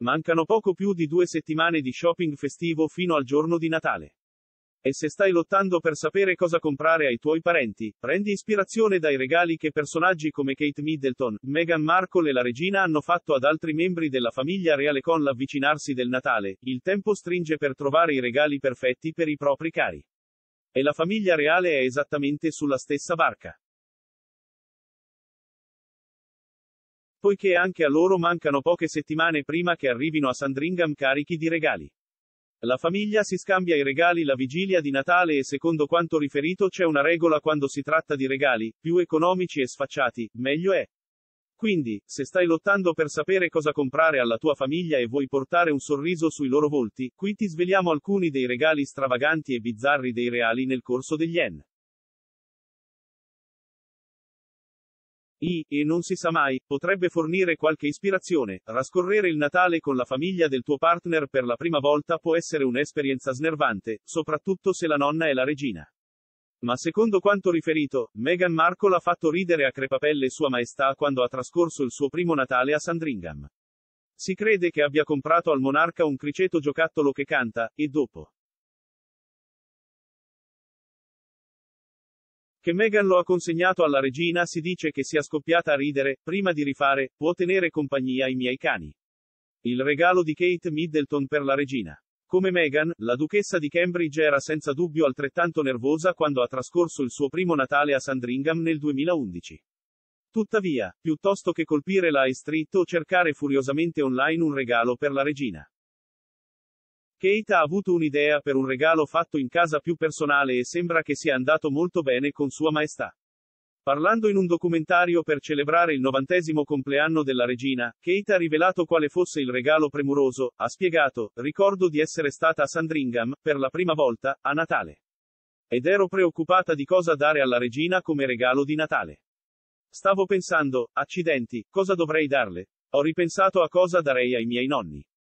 Mancano poco più di 2 settimane di shopping festivo fino al giorno di Natale. E se stai lottando per sapere cosa comprare ai tuoi parenti, prendi ispirazione dai regali che personaggi come Kate Middleton, Meghan Markle e la regina hanno fatto ad altri membri della famiglia reale con l'avvicinarsi del Natale. Il tempo stringe per trovare i regali perfetti per i propri cari. E la famiglia reale è esattamente sulla stessa barca. Poiché anche a loro mancano poche settimane prima che arrivino a Sandringham carichi di regali. La famiglia si scambia i regali la vigilia di Natale e secondo quanto riferito c'è una regola quando si tratta di regali, più economici e sfacciati, meglio è. Quindi, se stai lottando per sapere cosa comprare alla tua famiglia e vuoi portare un sorriso sui loro volti, qui ti sveliamo alcuni dei regali stravaganti e bizzarri dei reali nel corso degli anni. E non si sa mai, potrebbe fornire qualche ispirazione. Trascorrere il Natale con la famiglia del tuo partner per la prima volta può essere un'esperienza snervante, soprattutto se la nonna è la regina. Ma secondo quanto riferito, Meghan Markle ha fatto ridere a crepapelle Sua Maestà quando ha trascorso il suo primo Natale a Sandringham. Si crede che abbia comprato al monarca un criceto giocattolo che canta, e dopo che Meghan lo ha consegnato alla regina si dice che sia scoppiata a ridere, prima di rifare, può tenere compagnia ai miei cani. Il regalo di Kate Middleton per la regina. Come Meghan, la duchessa di Cambridge era senza dubbio altrettanto nervosa quando ha trascorso il suo primo Natale a Sandringham nel 2011. Tuttavia, piuttosto che colpire la High Street o cercare furiosamente online un regalo per la regina, Kate ha avuto un'idea per un regalo fatto in casa più personale e sembra che sia andato molto bene con Sua Maestà. Parlando in un documentario per celebrare il 90° compleanno della regina, Kate ha rivelato quale fosse il regalo premuroso. Ha spiegato: ricordo di essere stata a Sandringham, per la prima volta, a Natale. Ed ero preoccupata di cosa dare alla regina come regalo di Natale. Stavo pensando, accidenti, cosa dovrei darle? Ho ripensato a cosa darei ai miei nonni.